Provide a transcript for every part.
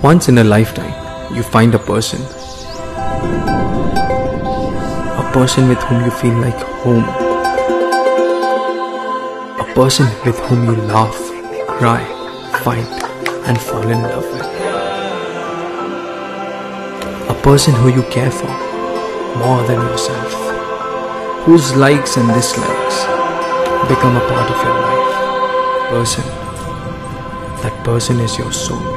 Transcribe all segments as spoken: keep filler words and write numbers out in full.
Once in a lifetime, you find a person. A person with whom you feel like home. A person with whom you laugh, cry, fight, and fall in love with. A person who you care for more than yourself. Whose likes and dislikes become a part of your life. Person. That person is your soulmate.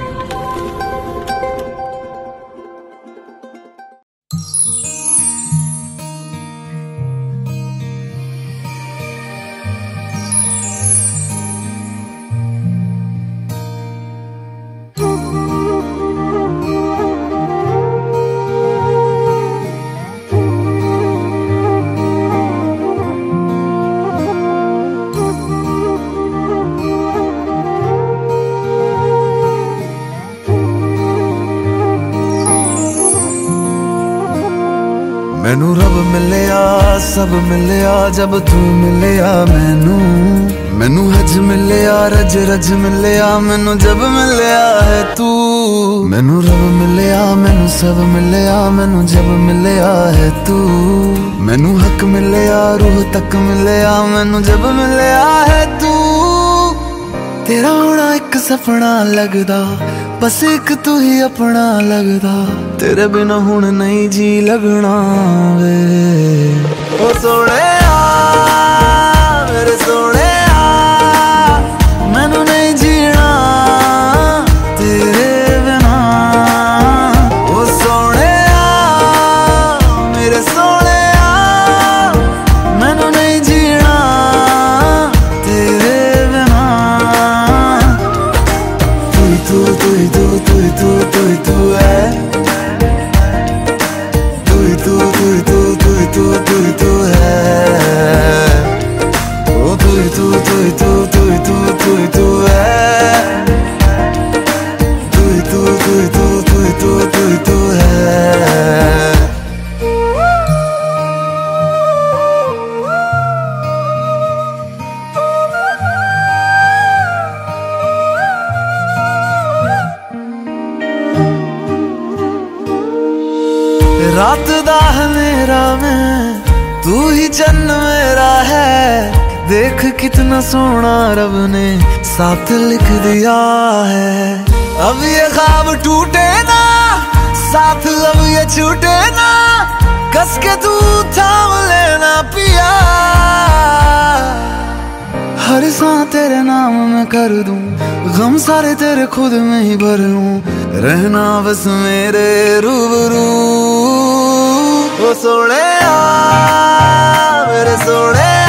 मैनू रब मिलया सब मिलया जब तू मिलया मैनू मैनू हज मिलया रज रज मिलया मैनू जब मिलया है तू मैनू रब मिलया मैनू सब मिलया मैनू जब मिलया है तू मैनू हक मिलया रूह तक मिलया मैनू जब मिलया है तू तेरा होना एक सपना लगदा बस एक तू ही अपना लगदा तेरे बिना हुण नहीं जी लगना वे ओ सोहणिया मेरे सोहणिया मैनू नहीं जीना तेरे बिना ओ सोहणिया मेरे सोहणिया मैनू नहीं जीना तेरे बिना तू तू तू तू तू तू तू तू है तू तू तू तू तू तू तू तू है ओ तू तू तू तू तू तू तू तू है तू तू तू तू तू तू तू तू है रात दा हनेरा में तू ही चन्न मेरा है देख कितना सोना रब ने साथ लिख दिया है अब ये ख्वाब टूटे ना साथ अब ये छूटे ना कस के तू थाम लेना पिया हर सांस तेरे नाम में कर दूं गम सारे तेरे खुद में ही भर लूं रहना बस मेरे रूबरू ओ सोहणिया मेरे सोहणिया